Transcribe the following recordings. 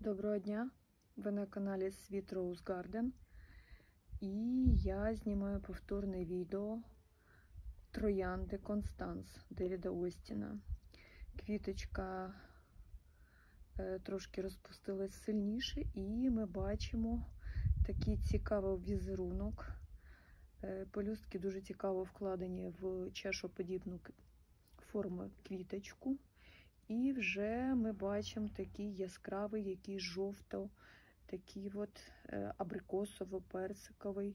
Доброго дня! Ви на каналі Sweet Rose Garden, і я знімаю повторне відео троянди Констанс Девіда Остіна. Квіточка трошки розпустилась сильніше, і ми бачимо такий цікавий візерунок. Пелюстки дуже цікаво вкладені в чашоподібну форму квіточку. І вже ми бачимо такий яскравий, який жовто, такий от абрикосово-персиковий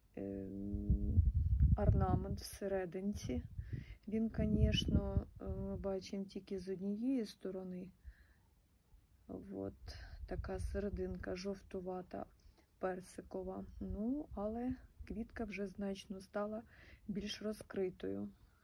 орнамент всерединці. Він, звісно, ми бачимо тільки з однієї сторони. От така серединка жовтувата, персикова. Ну, але квітка вже значно стала більш розкритою.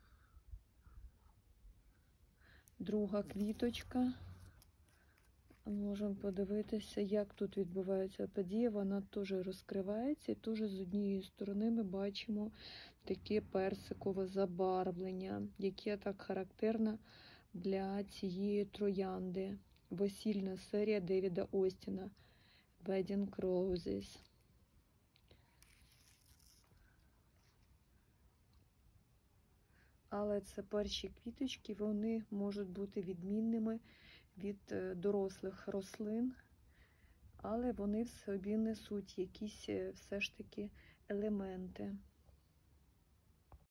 Друга квіточка. Можемо подивитися, як тут відбувається подія. Вона теж розкривається, і теж з однієї сторони ми бачимо таке персикове забарвлення, яке так характерно для цієї троянди. Весільна серія Девіда Остіна Wedding Roses. Але це перші квіточки, вони можуть бути відмінними від дорослих рослин, але вони в собі несуть якісь все ж таки елементи.